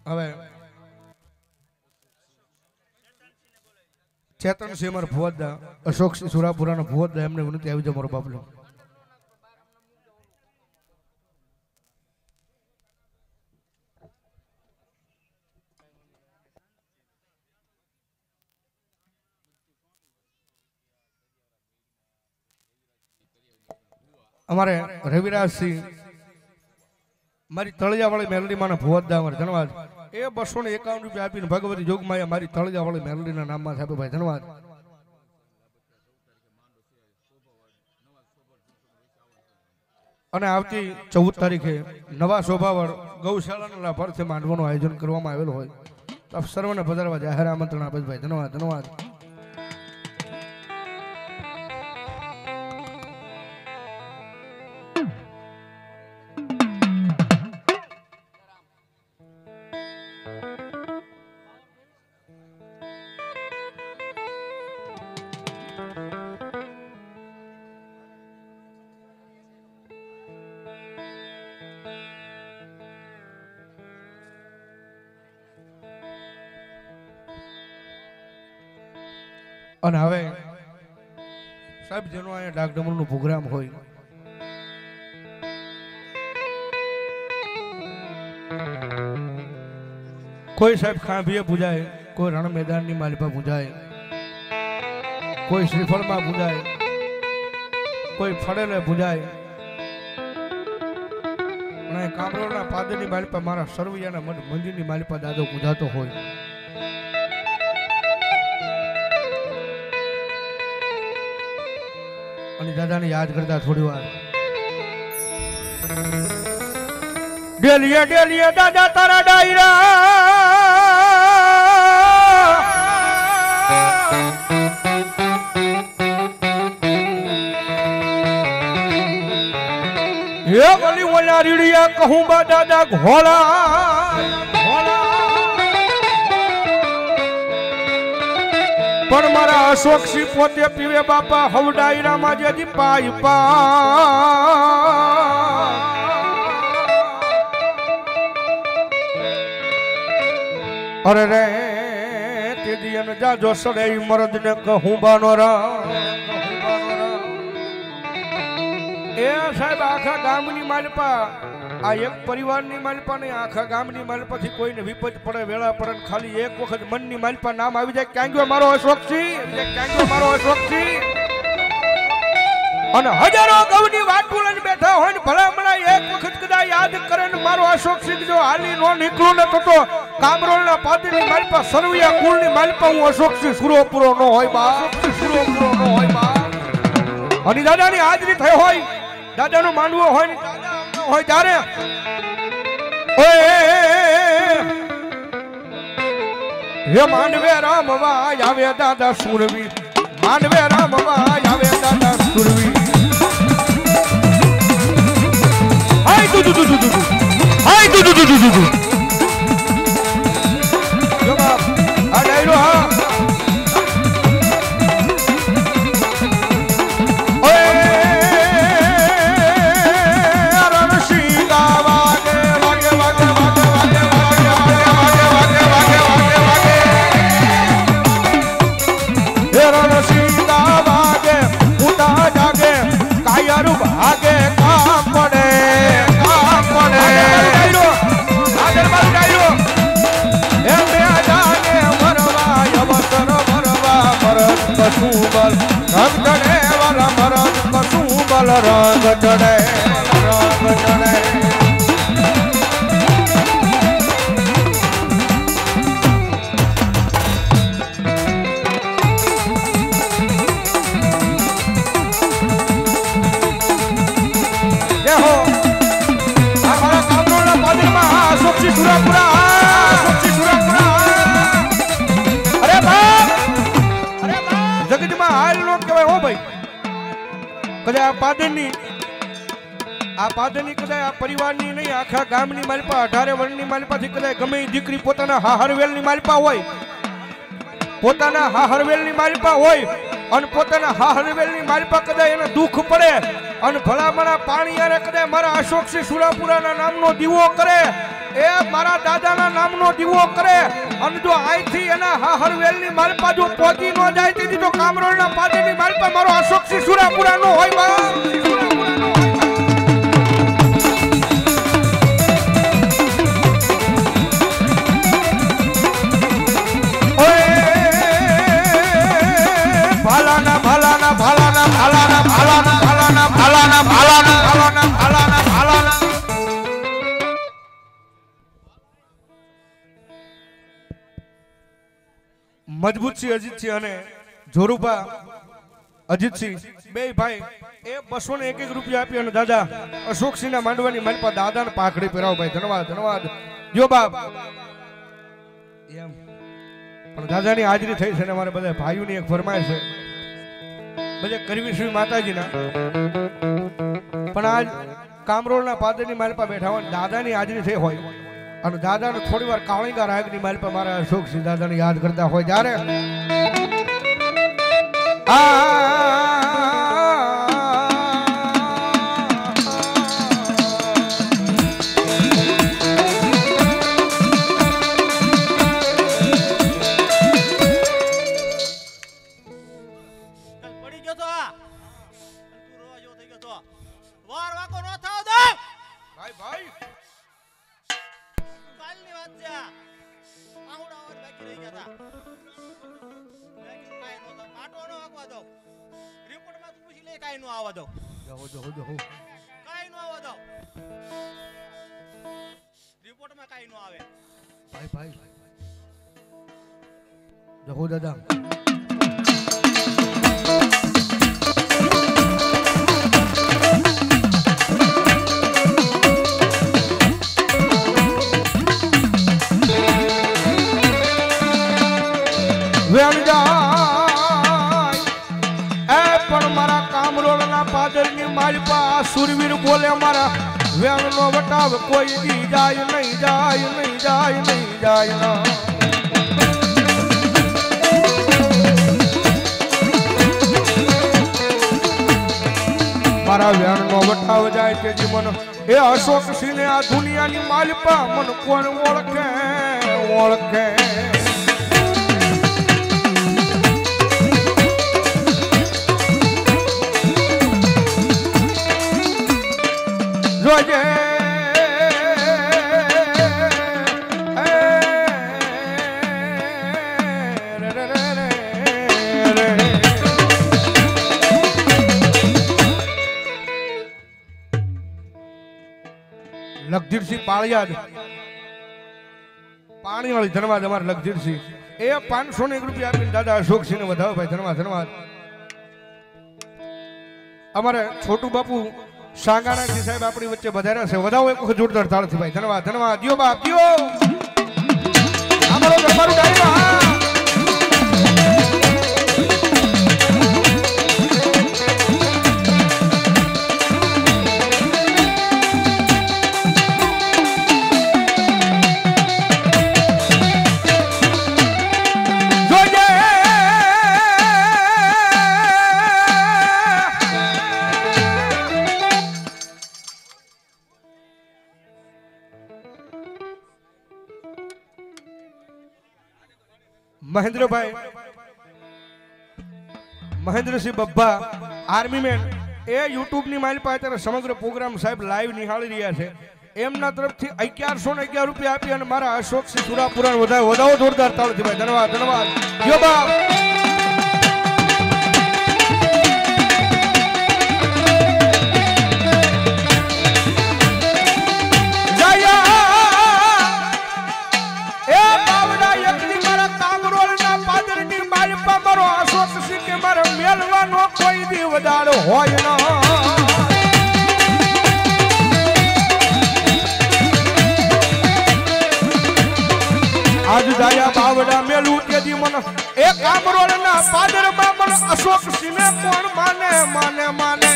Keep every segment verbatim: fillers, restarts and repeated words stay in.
હવે ચેતન સિંહ મારા ભુવદા અશોક સિંહ સુરાપુરાના ભુવદા એમને વિનંતી આવી જાય મારો બાબલો અમારે રવિરાજસિંહ મારી તળિયાવાળી મેલડી માના ભુવદા અમારે ધન્યવાદ એ બસો ને એકાવન રૂપિયા આપીને ભગવતી જોગમાયા મારી તળિયાવાળી મેલડીના નામમાં આપે ભાઈ ધન્યવાદ અને આવતી ચૌદ તારીખે નવા શોભાવળ ગૌશાળાના લાભાર્થે માંડવાનું આયોજન કરવામાં આવેલું હોય તો આપ સર્વને પધારવા જાહેર આમંત્રણ આપે ભાઈ ધન્યવાદ ધન્યવાદ અને હવે સાહેબ જેનો અહીંયા ડાકડમરૂ નો પ્રોગ્રામ હોય કોઈ સાહેબ ખાંભીએ પૂજાય કોઈ રણ મેદાન ની માલિપા પૂજાય કોઈ શ્રીફળમાં પૂજાય કોઈ ફળેલે પૂજાય અને કામરોળના પાદરની માલિપા મારા સરવૈયાના મઠ મંદિરની માલિપા દાદો પૂજાતો હોય દાદાને યાદ કરતા થોડી વાર ડેલીએ ડેલીએ દાદા તારા ડાયરા એ ગલી ઓલા રીડિયા કહું બા દાદા ઘોડા પણ મારા અશોક સિંહ પોતે પીવે બાપા હવડાયરામાં જેથી પાઈ પા અરે રે તે દિયન જાજો સડે મરદ ને કહું બાનો રા એ સાહેબ આખા ગામની માલપા આ એક પરિવારની માલપા ને આખા ગામની માલપાથી કોઈને વિપત પડે વેળા પડે ખાલી એક વખત મનની માલપા નામ આવી જાય ક્યાંગ્યો મારો અશોક સિંહ ક્યાંગ્યો મારો અશોક સિંહ અને હજારો ગૌની વાટું લઈને બેઠા હોય ને ભલામણા એક વખત કદાચ યાદ કરે ને મારો અશોક સિંહ જો હાલી નો નીકળું ને તો કામરોળના પાદરની માલપા સરવૈયા કુળની માલપા હું અશોક સિંહ સુરોપુરો નો હોય બા સુરોપુરો નો હોય બા અને દાદાની હાજરી થઈ હોય દાદાનો માંડવો હોય ને હોય ત્યારે હે માંડવે રામવા આવે દાદા સુરવી માંડવે રામવા આવે દાદા સુરવી હાય તુ તુ તુ તુ હાય તુ તુ તુ તુ તુ જો બાપ આ ડાયરો હા કસુબલ રંગ ચડે વાલા મરદ કસુબલ રંગ ચડે રંગ ચડે દેહો આ મારા કામરોળના પાદરમાં સોક્ષી સુરાપુરા સોક્ષી સુરાપુરા અરે બાપ જગતમાં હાલ નો કહેવાય હો ભાઈ કદાચ આ પાદરની આ પાદરની કદાચ આ પરિવારની નહીં આખા ગામની માલપા અઢારે વર્ણની માલપાથી કદાચ ગમે દીકરી પોતાના હાહરવેલની માલપા હોય પોતાના હાહરવેલની માલપા હોય અને પોતાના હાહરવેલની માલપા કદાચ એને દુઃખ પડે અને ભલામણા પાણી યારે કદાચ મારા અશોકસિંહ સુરાપુરાના નામનો દીવો કરે, એ મારા દાદાના નામનો દીવો કરે, અને જો અહીંથી એના હાહરવેલની માલપા જો પહોંચી ન જાય તેથી તો કામરોળના પાદરની માલપા મારો અશોકસિંહ સુરાપુરા નો હોય બા. ભાલાના ભાલાના ભાલાના ભાલાના ભાલાના ભાલાના ભાલાના ભાલાના ભાલાના ભાલાના ભાલાના મજબૂતસિંહ અજીતસિંહ અને જોરુભા અજીતસિંહ બે ભાઈ એ બસો ને એક એક રૂપિયા આપી અને દાદા અશોકસિંહના માંડવાની માલપા દાદાને પાઘડી પહેરાવો ભાઈ. ધન્યવાદ ધન્યવાદ જો બાપ. એમ પણ દાદાની હાજરી થઈ છે ને અમારે બધા ભાઈઓની એક ફરમાઈશ છે બધે કરવી શ્રી માતાજીના. પણ આજ કામરોળના પાદરની માલપા બેઠા હોય દાદાની હાજરી થઈ હોય અને દાદાને થોડી વાર કાળીંગા રાગની માલપા મારા અશોકસિંહ દાદાને યાદ કરતા હોય જ્યારે જહો દાદા વેણ જાય એ પણ મારા કામરોળના પાદરની માલપા સુરવીર બોલે મારા વેણનો વટાવ કોઈ દી જાય નહીં જાય નહીં જાય નહીં જાય ના. મારા વેણનો વટાવ જાય તેથી મન એ અશોકસિંહ ને આ દુનિયાની માલપા મન કોણ ઓળખે ઓળખે. જોજે લગધીરસિંહ પાળિયાદ પાણી વાળી ધન્યવાદ અમારે લગધીરસિંહ એ પાંચસો ને એક રૂપિયા આપીને દાદા અશોકસિંહ ને વધાવો ભાઈ. ધન્યવાદ ધન્યવાદ. અમારે છોટુ બાપુ સાંગાણાથી સાહેબ આપણી વચ્ચે વધાર્યા છે, વધાવો એક વખત જોરદાર તાળથી ભાઈ. ધન્યવાદ ધન્યવાદ દિયો બાપ દિયો અમારો તમારું ડાયરો. હા મહેન્દ્રભાઈ મહેન્દ્રસિંહ બબ્બા આર્મી મેન એ યુટ્યુબ ની મારી પાસે અત્યારે સમગ્ર પ્રોગ્રામ સાહેબ લાઈવ નિહાળી રહ્યા છે. એમના તરફથી અગિયારસો ને અગિયાર રૂપિયા આપી અને મારા અશોકસિંહ સુરાપુરા વધારે વધાવો જોરદાર તાળથી ભાઈ. ધન્યવાદ ધન્યવાદ યો બાપ. મેલવાનો કોઈ દી વધારો હોય ન. આજ દાયા બાવડા મેલું તેથી મન એ કામરોળના પાદરમાં મન અશોકસિંહ ને કોણ માને માને માને.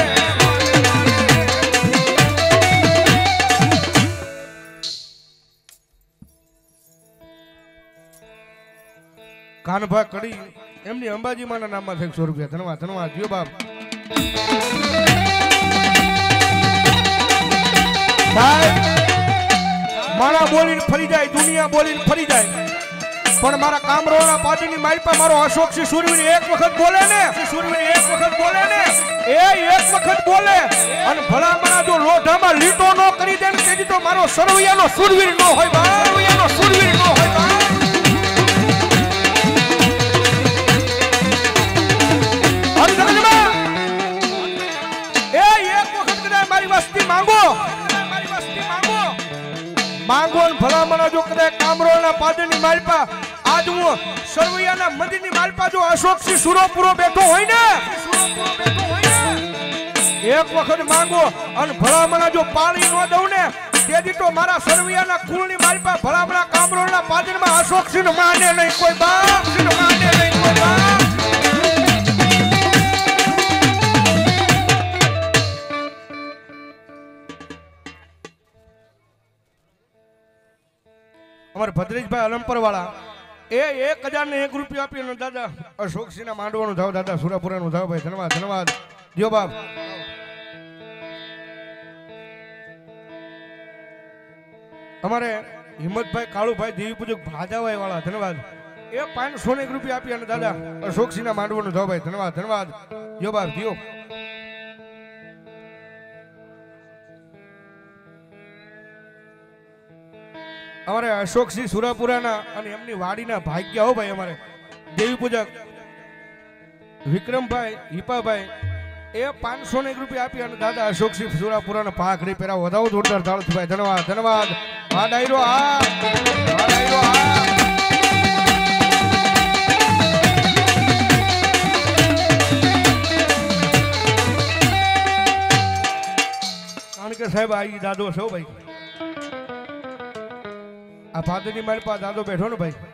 કાનભા કડી એમની અંબાજી માના નામમાં એકસો રૂપિયા. ધન્યવાદ ધન્યવાદ જીઓ બાપ. મારા બોલીને ફરી જાય, દુનિયા બોલીને ફરી જાય, પણ મારા કામરોળના પાદરની માલપા મારો અશોકસિંહ સુરવીર એક વખત બોલે ને, સુરવીર એક વખત બોલે ને, એ એક વખત બોલે અને ભલામણા જો લોઢામાં લીટો ન કરી દે ને તેથી તો મારો સરવૈયાનો સુરવીર ન હોય બા, સરવૈયાનો સુરવીર ન હોય બા. એ એક વખત કદાચ મારી વસ્તી માંગો, મારી વસ્તી માંગો માંગો ને ભલામણા જો કદાચ કામરોળના પાદરની માલપા આજ હું સરવૈયાના મંદિરની માલપા જો અશોકસિંહ સુરોપુરો બેઠો હોય ને, સુરોપુરો બેઠો હોય ને એક વખત માંગો અને ભલામણા જો પાળી ન દઉં ને તેથી તો મારા સરવૈયાના કુળની માલપા ભલામણા કામરોળના પાદરમાં અશોકસિંહ માને નહીં કોઈ બાપ, માને નહીં કોઈ બાપ. અમારે ભદ્રેશભાઈ અલમપર વાળા એ એક હજાર ને એક રૂપિયા આપી દાદા અશોકસિંહ ના માંડવાનું થાવ, દાદા સુરાપુરા નું થાવ ભાઈ, ધન્યવાદ ધન્યવાદ જો બાપ. અમારે હિંમતભાઈ કાળુભાઈ દેવી પૂજક ભાજાભાઈ વાળા ધન્યવાદ એ પાંચસો ને એક રૂપિયા આપી અને દાદા અશોકસિંહ ના માંડવાનું થાવ ભાઈ, ધન્યવાદ ધન્યવાદ જો બાપ જીઓ. અમારે અશોકસિંહ સુરાપુરાના અને એમની વાડીના ભાગ્ય હો ભાઈ, અમારે દેવી પૂજક વિક્રમભાઈ હિપાભાઈ એ પાંચસો ને એક રૂપિયા આપી અને દાદા અશોકસિંહ સુરાપુરાના પાઘડી પહેરાવો, વધાવો જોરદાર તાળથી ભાઈ, ધન્યવાદ ધન્યવાદ. આ ડાયરો આ આ ડાયરો આ કારણ કે સાહેબ આ દાદો છો ભાઈ, આ પાદરની માલપા દાદો બેઠો ને ભાઈ,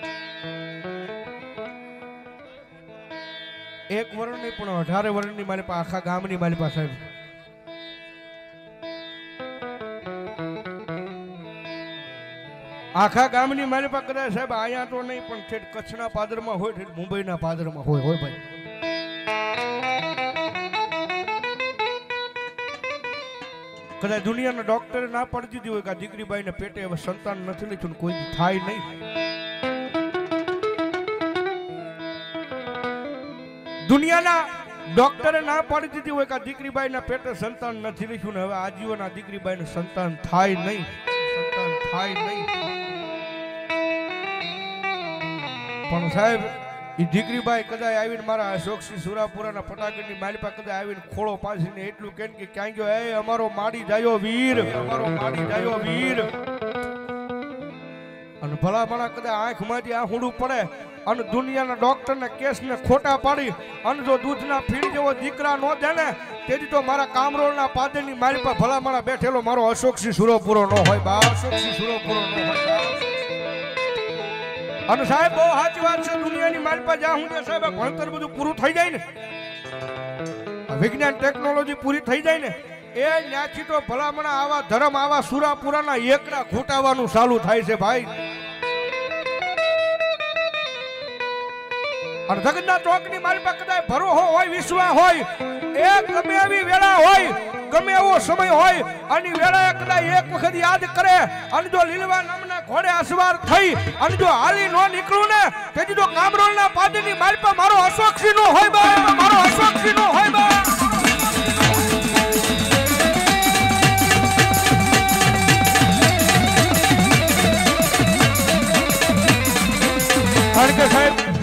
એક વર્ષ નહીં પણ અઢારે વર્ષની માલપા આખા ગામની માલપા સાહેબ. આખા ગામની માલપા કદાચ સાહેબ અહીંયા તો નહીં પણ ઠેઠ કચ્છના પાદરમાં હોય, ઠેઠ મુંબઈના પાદરમાં હોય હોય ભાઈ. કદાચ દુનિયાના ડોક્ટરે ના પડી દીધી હોય કે આ દીકરીબાઈને પેટે હવે સંતાન નથી લીધું, કોઈ થાય નહીં. દુનિયાના ડોક્ટરે ના પાડી દીધી હોય કે આ દીકરીબાઈના પેટે સંતાન નથી લીધું ને હવે આજીવન આ દીકરીબાઈને સંતાન થાય નહીં, સંતાન થાય નહીં. પણ સાહેબ એ દીકરીબાઈ કદાચ આવીને મારા અશોકસિંહ સુરાપુરાના ફટાકડની માલપા કદાચ આવીને ખોળો પાસીને એટલું કે કે ક્યાં ગયો એ અમારો માડી જાયો વીર, અમારો માડી જાયો વીર. અને ભલા ભલા કદાચ આંખમાંથી આહુડું પડે અને દુનિયાના ડોક્ટરના કેસને ખોટા પાડી અને જો દૂધના ફીણ જેવો દીકરા ન દે ને તેથી તો મારા કામરોળના પાદરની માલપા ભલા ભલા બેઠેલો મારો અશોકસિંહ સુરોપુરો ન હોય બા, અશોકસિંહ સુરોપુરો ન હોય. અને સાહેબ બહુ સાચી વાત છે, દુનિયાની માલપા જ્યાં હું સાહેબ ભણતર બધું પૂરું થઈ જાય ને, વિજ્ઞાન ટેકનોલોજી પૂરી થઈ જાય ને એ ત્યાંથી તો ભલામણા આવા ધર્મ આવા સુરાપુરાના એકડા ઘૂંટાવાનું ચાલુ થાય છે ભાઈ. અને જગન્નાથ ચોકની માલપા કદાચ ભરોહો હોય, વિશ્વાસ હોય, એ ગમે એવી વેળા હોય, ગમે એવો સમય હોય અને વેળાએ કદાચ એક વખત યાદ કરે અને જો લીલવા નામના ઘોડે અસવાર થઈ અને જો હાલી નો નીકળું ને તેથી તો કામરોળના પાદરની માલપા મારો અશોકસિંહ નો હોય બા, મારો અશોકસિંહ નો હોય બા. કારણ કે સાહેબ